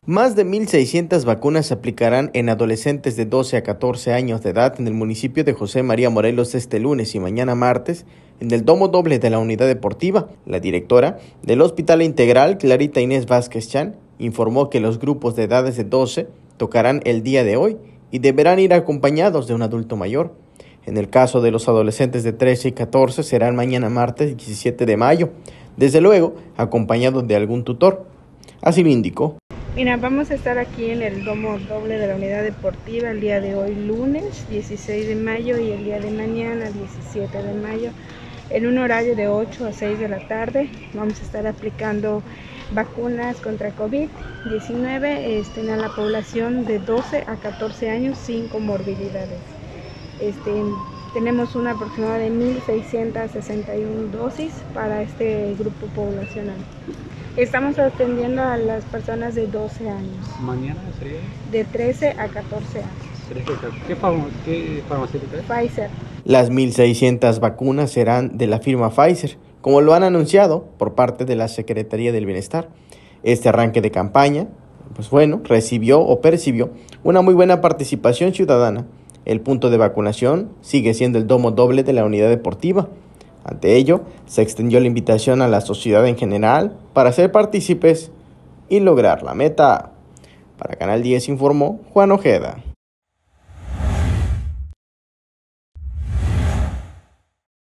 Más de 1.600 vacunas se aplicarán en adolescentes de 12 a 14 años de edad en el municipio de José María Morelos este lunes y mañana martes en el domo doble de la unidad deportiva. La directora del Hospital Integral, Clarita Inés Vázquez Chan, informó que los grupos de edades de 12 tocarán el día de hoy y deberán ir acompañados de un adulto mayor. En el caso de los adolescentes de 13 y 14 serán mañana martes 17 de mayo, desde luego acompañados de algún tutor. Así lo indicó. Mira, vamos a estar aquí en el domo doble de la unidad deportiva el día de hoy, lunes 16 de mayo y el día de mañana 17 de mayo, en un horario de 8 a 6 de la tarde. Vamos a estar aplicando vacunas contra COVID-19 a la población de 12 a 14 años sin comorbilidades. Tenemos una aproximada de 1.661 dosis para este grupo poblacional. Estamos atendiendo a las personas de 12 años. ¿Mañana sería? De 13 a 14 años. ¿Qué farmacéutica es? Pfizer. Las 1.600 vacunas serán de la firma Pfizer, como lo han anunciado por parte de la Secretaría del Bienestar. Este arranque de campaña, recibió o percibió una muy buena participación ciudadana. El punto de vacunación sigue siendo el domo doble de la unidad deportiva. Ante ello, se extendió la invitación a la sociedad en general para ser partícipes y lograr la meta. Para Canal 10 informó Juan Ojeda.